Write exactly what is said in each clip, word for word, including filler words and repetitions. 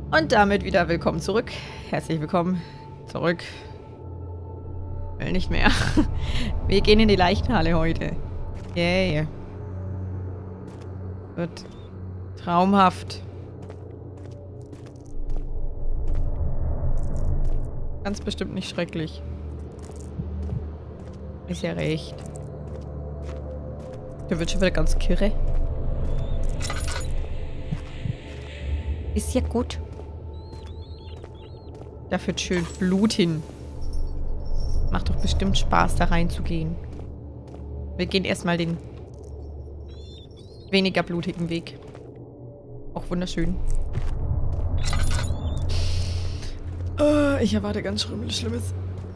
Und damit wieder willkommen zurück. Herzlich willkommen zurück. Will nicht mehr. Wir gehen in die Leichenhalle heute. Yay. Wird traumhaft. Ganz bestimmt nicht schrecklich. Ist ja recht. Der wird schon wieder ganz kirre. Ist ja gut. Da führt schön Blut hin. Macht doch bestimmt Spaß, da reinzugehen. Wir gehen erstmal den weniger blutigen Weg. Auch wunderschön. Oh, ich erwarte ganz Schlimmes.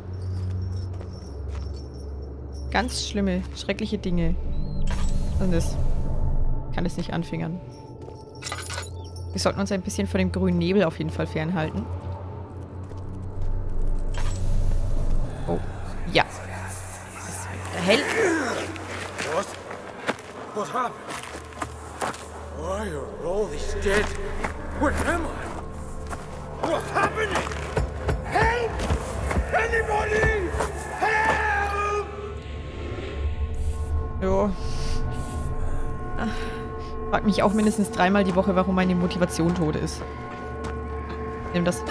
Ganz schlimme, schreckliche Dinge. Was ist das? Ich kann es nicht anfingern. Wir sollten uns ein bisschen von dem grünen Nebel auf jeden Fall fernhalten. Oh. Ja. Es wird hell. What? What happened? Why are all these dead? Where am I? What's happening? Help! Anybody! Help! Jo. Ach. Frag mich auch mindestens dreimal die Woche, warum meine Motivation tot ist. Nimm das.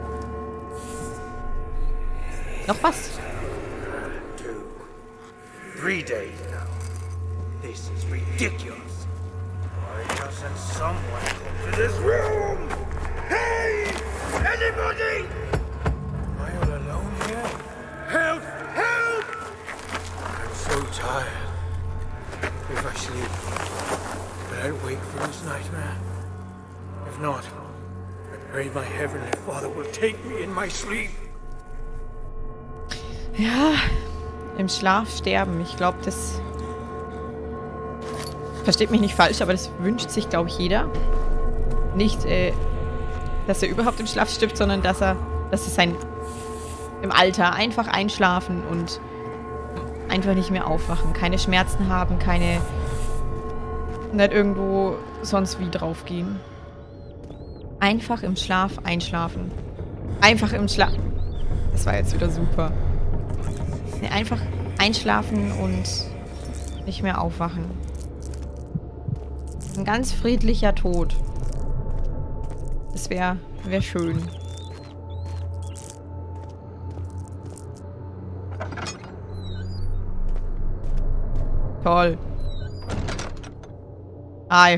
Noch was? Two, three days now. This is ridiculous. Why doesn't someone come to this room? Hey! Anybody! Am I all alone here? Help! Help! I'm so tired. If I sleep, will I wake from this nightmare? If not, I pray my heavenly Father will take me in my sleep. Ja, im Schlaf sterben. Ich glaube, das... Versteht mich nicht falsch, aber das wünscht sich, glaube ich, jeder. Nicht, äh, dass er überhaupt im Schlaf stirbt, sondern dass er... dass es sein... im Alter einfach einschlafen und einfach nicht mehr aufwachen. Keine Schmerzen haben, keine... nicht irgendwo sonst wie draufgehen. Einfach im Schlaf einschlafen. Einfach im Schlaf... Das war jetzt wieder super. Nee, einfach einschlafen und nicht mehr aufwachen. Ein ganz friedlicher Tod. Das wäre wär schön. Toll. Hi.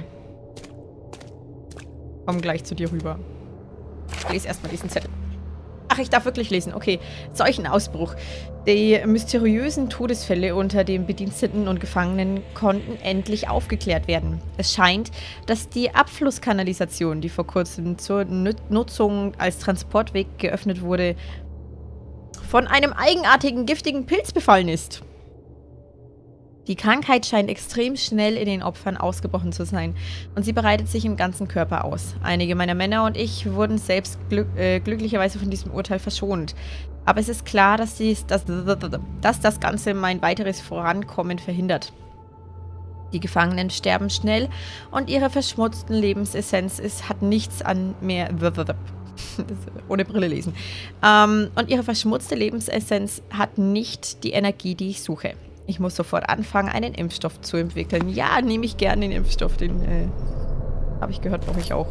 Komm gleich zu dir rüber. Ich lese erstmal diesen Zettel. Ach, ich darf wirklich lesen. Okay. Seuchenausbruch. Die mysteriösen Todesfälle unter den Bediensteten und Gefangenen konnten endlich aufgeklärt werden. Es scheint, dass die Abflusskanalisation, die vor kurzem zur Nutzung als Transportweg geöffnet wurde, von einem eigenartigen, giftigen Pilz befallen ist. Die Krankheit scheint extrem schnell in den Opfern ausgebrochen zu sein und sie breitet sich im ganzen Körper aus. Einige meiner Männer und ich wurden selbst glück äh, glücklicherweise von diesem Urteil verschont. Aber es ist klar, dass, dies, dass, dass das Ganze mein weiteres Vorankommen verhindert. Die Gefangenen sterben schnell und ihre verschmutzten Lebensessenz ist, hat nichts an mehr... ohne Brille lesen. Ähm, und ihre verschmutzte Lebensessenz hat nicht die Energie, die ich suche. Ich muss sofort anfangen, einen Impfstoff zu entwickeln. Ja, nehme ich gerne den Impfstoff. Den äh, habe ich gehört, brauche ich auch.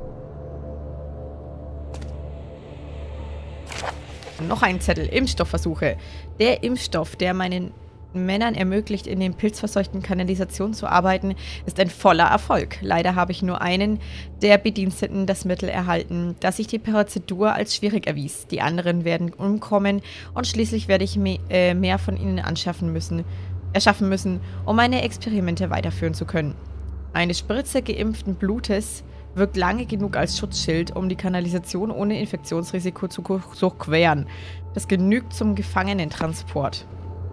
Noch ein Zettel. Impfstoffversuche. Der Impfstoff, der meinen Männern ermöglicht, in den pilzverseuchten Kanalisationen zu arbeiten, ist ein voller Erfolg. Leider habe ich nur einen der Bediensteten das Mittel erhalten, das sich die Prozedur als schwierig erwies. Die anderen werden umkommen und schließlich werde ich me äh, mehr von ihnen anschaffen müssen, erschaffen müssen, um meine Experimente weiterführen zu können. Eine Spritze geimpften Blutes wirkt lange genug als Schutzschild, um die Kanalisation ohne Infektionsrisiko zu durchqueren. Das genügt zum Gefangenentransport.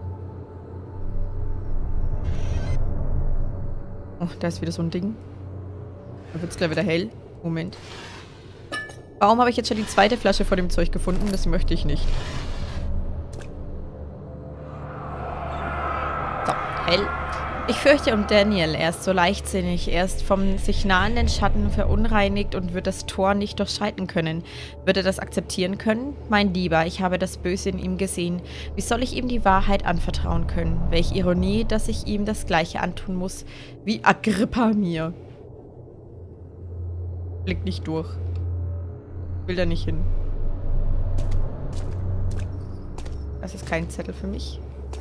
Oh, da ist wieder so ein Ding. Da wird es gleich wieder hell. Moment. Warum habe ich jetzt schon die zweite Flasche vor dem Zeug gefunden? Das möchte ich nicht. So, hell. Ich fürchte um Daniel. Er ist so leichtsinnig. Er ist vom sich nahenden Schatten verunreinigt und wird das Tor nicht durchschreiten können. Wird er das akzeptieren können? Mein Lieber, ich habe das Böse in ihm gesehen. Wie soll ich ihm die Wahrheit anvertrauen können? Welch Ironie, dass ich ihm das Gleiche antun muss, wie Agrippa mir. Blick nicht durch. Will da nicht hin. Das ist kein Zettel für mich.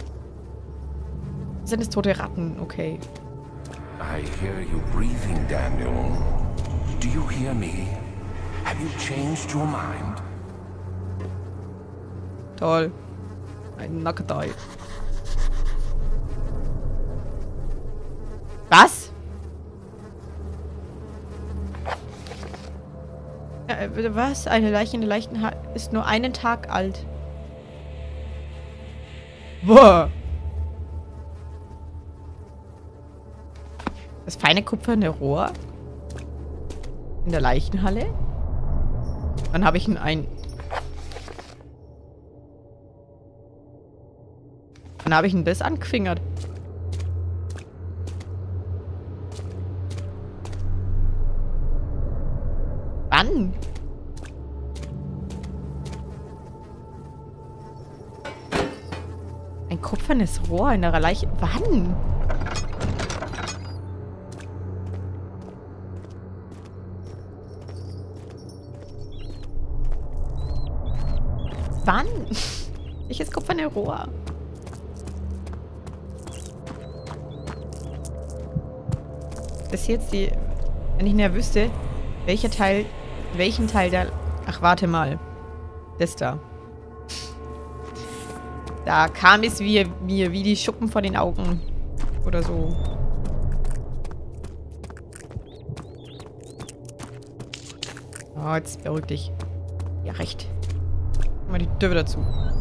Sind es tote Ratten? Okay. I hear you breathing, Daniel. Do you hear me? Have you changed your mind? Toll. Ein Nackedei. Was? Äh, was? Eine Leiche in der leichten ha ist nur einen Tag alt. Boah. Das feine kupferne Rohr? In der Leichenhalle? Dann habe ich ein... Dann habe ich ein Biss angefingert. Wann? Ein kupfernes Rohr in der Leiche... Wann? Wann? Welches kupferne Rohr? Das ist jetzt die... Wenn ich näher wüsste, welcher Teil... Welchen Teil der... Ach, warte mal. Das da. Da kam es wie, wie, wie die Schuppen vor den Augen. Oder so. Oh, jetzt beruhig dich. Ja, recht. Mal die Tür dazu.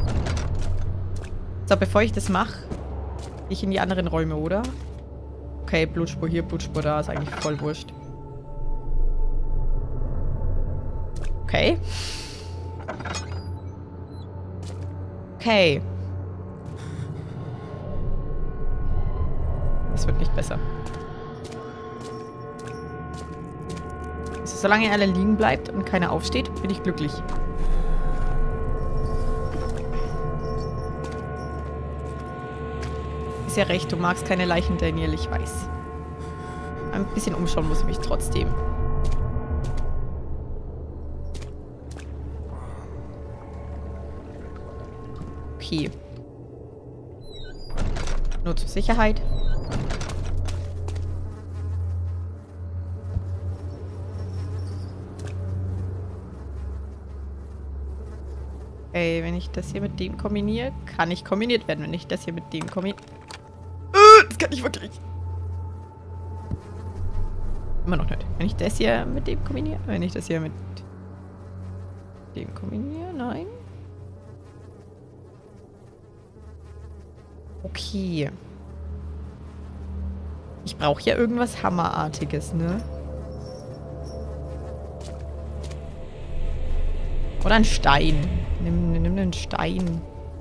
So, bevor ich das mache, gehe ich in die anderen Räume, oder? Okay, Blutspur hier, Blutspur da, ist eigentlich voll wurscht. Okay. Okay. Das wird nicht besser. Also, solange er alle liegen bleibt und keiner aufsteht, bin ich glücklich. Ist ja recht, du magst keine Leichen, Daniel, ich weiß. Ein bisschen umschauen muss ich mich trotzdem. Okay. Nur zur Sicherheit. Ey, wenn ich das hier mit dem kombiniere, kann ich kombiniert werden. Wenn ich das hier mit dem kombiniere... Uh, das kann ich wirklich. Immer noch nicht. Wenn ich das hier mit dem kombiniere... Wenn ich das hier mit dem kombiniere... Nein. Okay. Ich brauche ja irgendwas Hammerartiges, ne? Oder ein Stein. Nimm, nimm den Stein.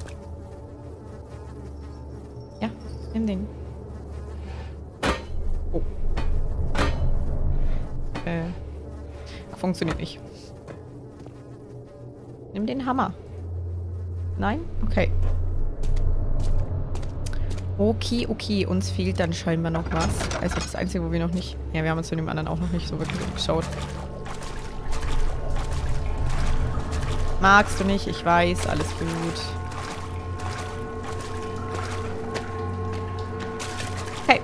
Ja, nimm den. Oh. Äh. Funktioniert nicht. Nimm den Hammer. Nein? Okay. Okay, okay. Uns fehlt dann scheinbar noch was. Also das Einzige, wo wir noch nicht... Ja, wir haben uns zu dem anderen auch noch nicht so wirklich geschaut. Magst du nicht? Ich weiß. Alles gut. Hey.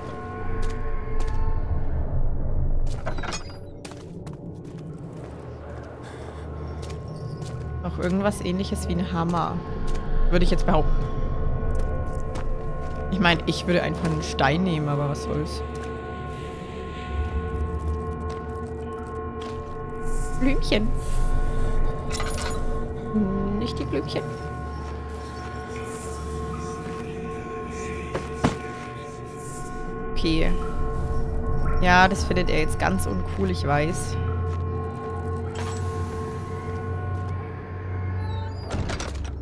Noch irgendwas Ähnliches wie ein Hammer. Würde ich jetzt behaupten. Ich meine, ich würde einfach einen Stein nehmen, aber was soll's. Blümchen. Nicht die Blümchen. Okay. Ja, das findet er jetzt ganz uncool, ich weiß.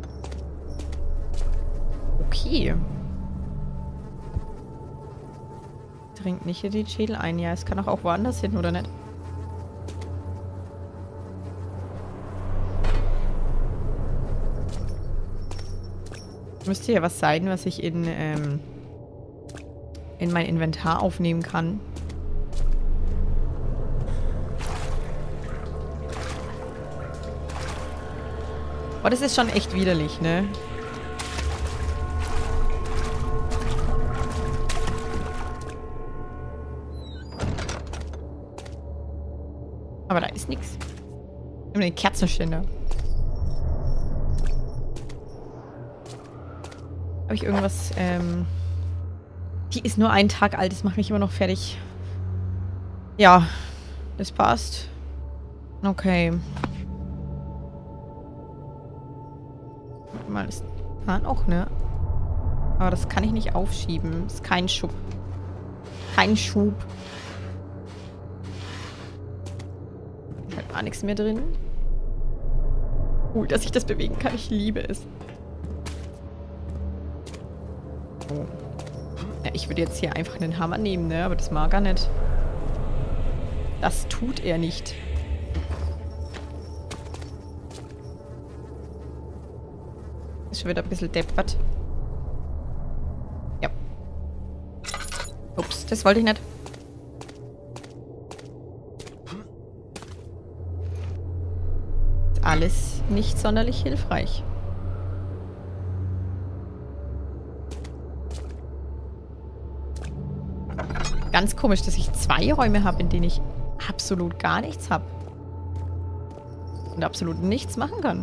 Okay. dringt nicht in den Schädel ein. Ja, es kann auch, auch woanders hin, oder nicht? Müsste ja was sein, was ich in, ähm, in mein Inventar aufnehmen kann. Oh, das ist schon echt widerlich, ne? Aber da ist nichts. Nur den Kerzenständer. Habe ich irgendwas, ähm... Die ist nur einen Tag alt, das macht mich immer noch fertig. Ja, das passt. Okay. Warte mal, das kann auch, ne? Aber das kann ich nicht aufschieben. Das ist kein Schub. Kein Schub. Halt gar nichts mehr drin. Cool, dass ich das bewegen kann. Ich liebe es. Oh. Ja, ich würde jetzt hier einfach einen Hammer nehmen, ne? Aber das mag er nicht. Das tut er nicht. Ist schon wieder ein bisschen deppert. Ja. Ups, das wollte ich nicht. Ist alles nicht sonderlich hilfreich. Ganz komisch, dass ich zwei Räume habe, in denen ich absolut gar nichts habe. Und absolut nichts machen kann.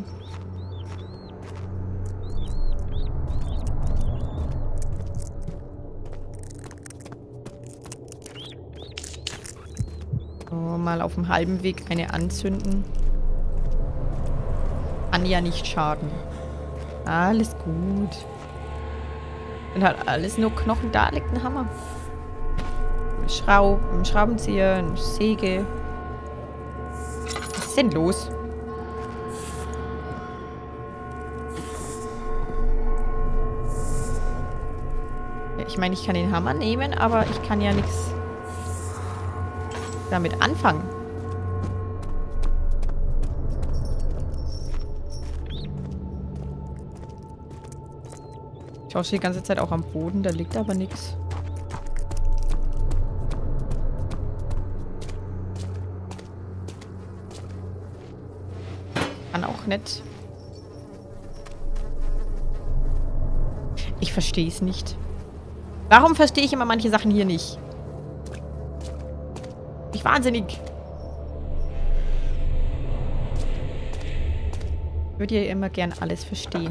So, mal auf dem halben Weg eine anzünden. Kann ja nicht schaden. Alles gut. Sind halt alles nur Knochen. Da liegt ein Hammer. Schraub, ein Schraubenzieher, eine Säge. Was ist denn los? Ja, ich meine, ich kann den Hammer nehmen, aber ich kann ja nichts damit anfangen. Ich schaue die ganze Zeit auch am Boden, da liegt aber nichts. Auch nicht. Ich verstehe es nicht. Warum verstehe ich immer manche Sachen hier nicht? Ich wahnsinnig. Ich würde ja immer gern alles verstehen.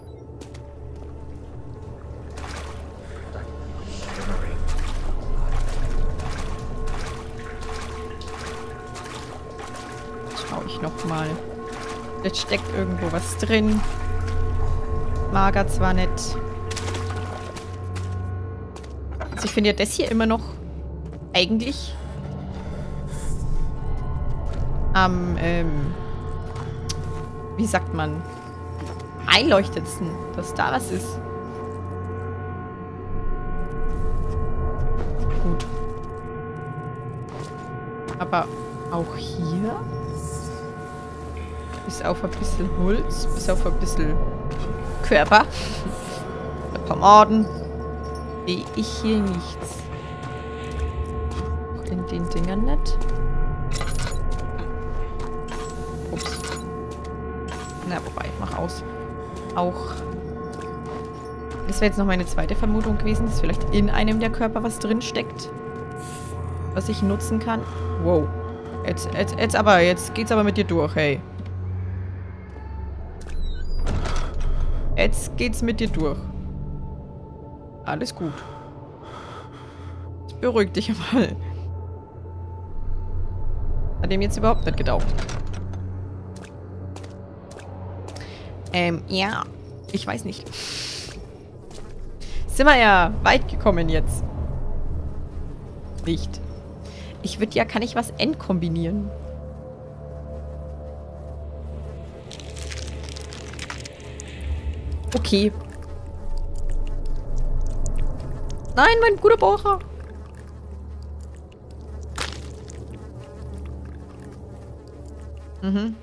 Schau ich noch mal. Jetzt steckt irgendwo was drin. Mager zwar nicht. Also ich finde ja das hier immer noch eigentlich am, ähm, wie sagt man, einleuchtetsten, dass da was ist. Gut. Aber auch hier... Bis auf ein bisschen Holz, bis auf ein bisschen Körper. Ein paar Morden. Sehe ich hier nichts. Auch in den Dingern nicht. Ups. Na, wobei, mach aus. Auch. Das wäre jetzt noch meine zweite Vermutung gewesen, dass vielleicht in einem der Körper was drin steckt. Was ich nutzen kann. Wow. Jetzt, jetzt, jetzt aber, jetzt geht's aber mit dir durch, hey. Jetzt geht's mit dir durch. Alles gut. Jetzt beruhig dich mal. Hat dem jetzt überhaupt nicht gedauert. Ähm, ja. Ich weiß nicht. Sind wir ja weit gekommen jetzt. Nicht. Ich würde ja, kann ich was entkombinieren? Okay. Nein, mein guter Bohrer. Mhm.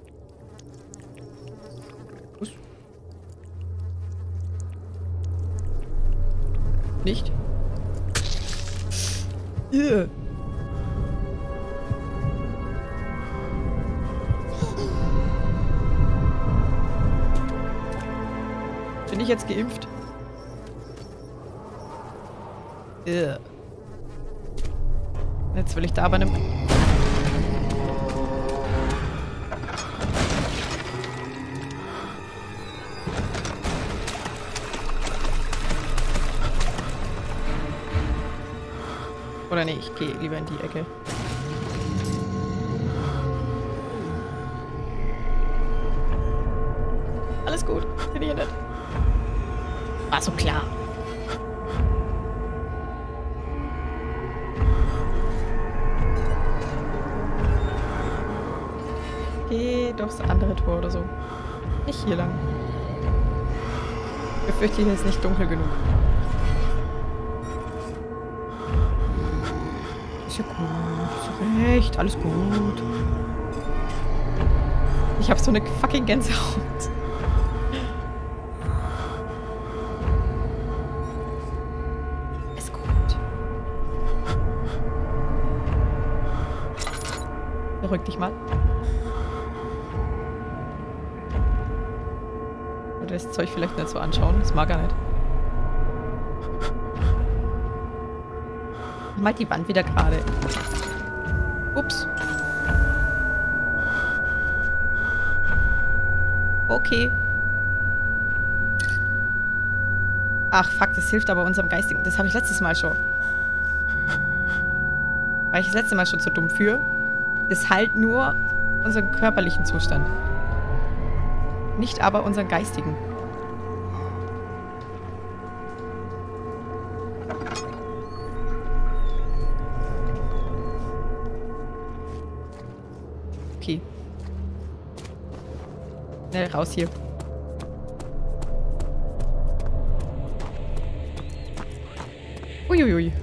Was? Nicht? Yeah. Bin ich jetzt geimpft? Yeah. Jetzt will ich da aber eine... Oder nee, ich gehe lieber in die Ecke. Alles gut, bin ich ja nicht. War so klar. Geh doch das andere Tor oder so. Nicht hier lang. Ich befürchte, hier ist nicht dunkel genug. Ist ja gut. Ist recht. Alles gut. Ich habe so eine fucking Gänsehaut. Ist gut. Beruhig dich mal. Oder das Zeug vielleicht nicht so anschauen. Das mag er nicht. Mal die Wand wieder gerade. Ups. Okay. Ach, fuck, das hilft aber unserem Geistigen. Das habe ich letztes Mal schon. War ich das letzte Mal schon zu dumm für? Das heilt nur unseren körperlichen Zustand. Nicht aber unseren geistigen. Okay. Schnell raus hier. Uiuiui.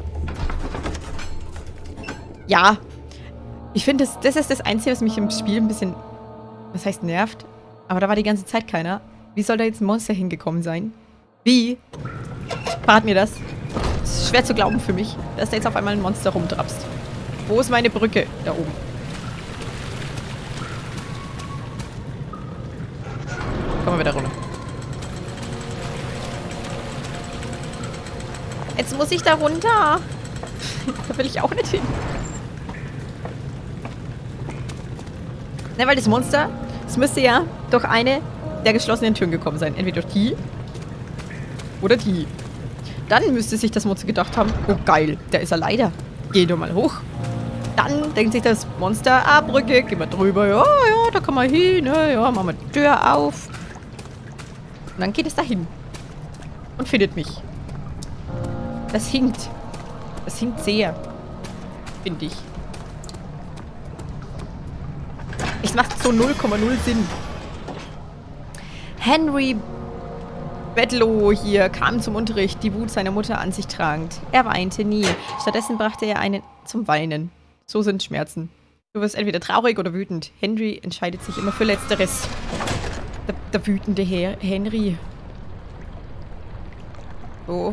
Ja. Ich finde, das, das ist das Einzige, was mich im Spiel ein bisschen, was heißt nervt, aber da war die ganze Zeit keiner. Wie soll da jetzt ein Monster hingekommen sein? Wie? Verrat mir das. Das ist schwer zu glauben für mich, dass da jetzt auf einmal ein Monster rumtrapst. Wo ist meine Brücke? Da oben. Kommen wir wieder runter. Jetzt muss ich da runter. Da will ich auch nicht hin. Ne, weil das Monster, es müsste ja durch eine der geschlossenen Türen gekommen sein. Entweder durch die oder die. Dann müsste sich das Monster gedacht haben, oh geil, da ist er leider. Geh doch mal hoch. Dann denkt sich das Monster, ah, Brücke, geh mal drüber. Ja, ja, da kann man hin. Ja, ja, machen wir die Tür auf. Und dann geht es dahin. Und findet mich. Das hinkt. Das hinkt sehr. Finde ich. Es macht so null Komma null Sinn. Henry Bedlow hier kam zum Unterricht, die Wut seiner Mutter an sich tragend. Er weinte nie. Stattdessen brachte er einen zum Weinen. So sind Schmerzen. Du wirst entweder traurig oder wütend. Henry entscheidet sich immer für Letzteres. Der, der wütende Herr Henry. So.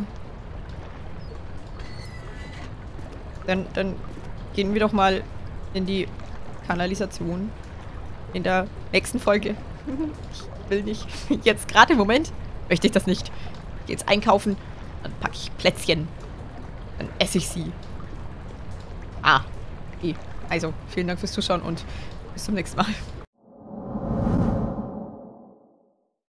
Dann, dann gehen wir doch mal in die Kanalisation. In der nächsten Folge. Ich will nicht. Jetzt gerade im Moment möchte ich das nicht. Ich gehe jetzt einkaufen. Dann packe ich Plätzchen. Dann esse ich sie. Ah. Okay. Also, vielen Dank fürs Zuschauen und bis zum nächsten Mal.